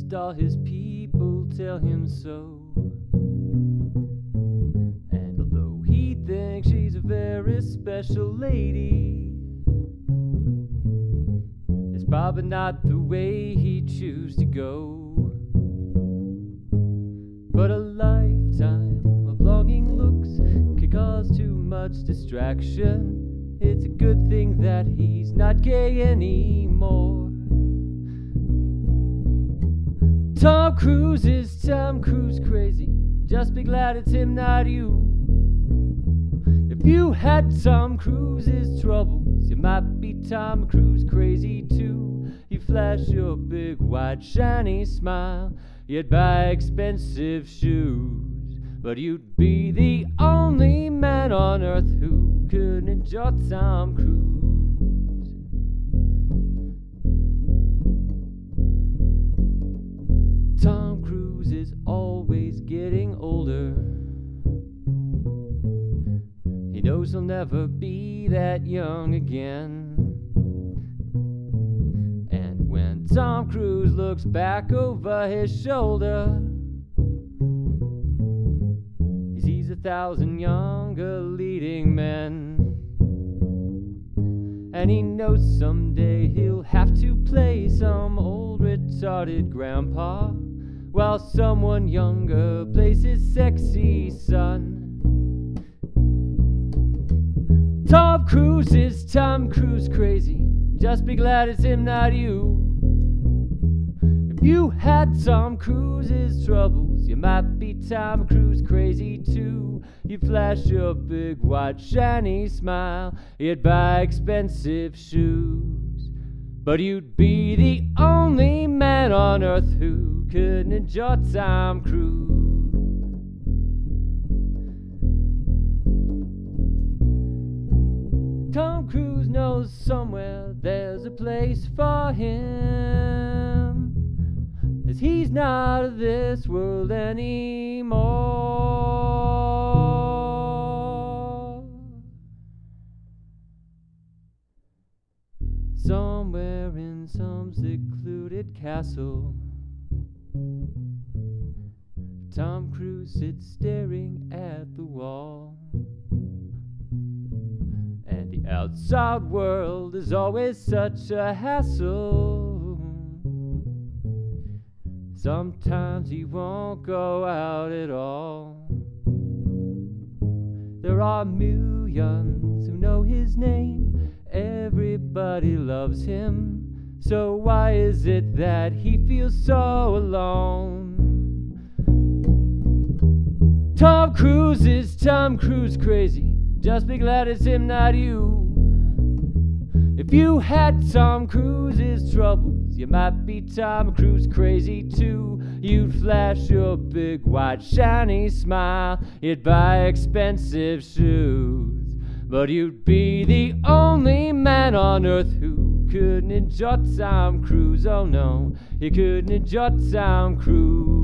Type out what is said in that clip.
must all his people tell him so. And although he thinks she's a very special lady, it's probably not the way he'd choose to go. But a lifetime of longing looks can cause too much distraction. It's a good thing that he's not gay anymore. Tom Cruise is Tom Cruise crazy. Just be glad it's him, not you. If you had Tom Cruise's troubles, you might be Tom Cruise crazy too. You flash your big white shiny smile, you'd buy expensive shoes, but you'd be the only man on earth who could enjoy Tom Cruise. Tom Cruise is always getting older. He knows he'll never be that young again. And when Tom Cruise looks back over his shoulder, he sees 1,000 younger leading men. And he knows someday he'll have to play some old retarded grandpa, while someone younger plays his sexy son. Tom Cruise is Tom Cruise crazy. Just be glad it's him, not you. If you had Tom Cruise's troubles, you might be Tom Cruise crazy too. You'd flash your big white shiny smile, you'd buy expensive shoes, but you'd be the only man on earth who could enjoy Tom Cruise. Tom Cruise knows somewhere there's a place for him, as he's not of this world anymore. Somewhere in some secluded castle, Tom Cruise sits staring at the wall. And the outside world is always such a hassle. Sometimes he won't go out at all. There are millions who know his name. Everybody loves him. So why is it that he feels so alone? Tom Cruise is Tom Cruise crazy. Just be glad it's him, not you. If you had Tom Cruise's troubles, you might be Tom Cruise crazy too. You'd flash your big white shiny smile, you'd buy expensive shoes, but you'd be the only man on earth who couldn't enjoy Tom Cruise. Oh no, you couldn't enjoy Tom Cruise.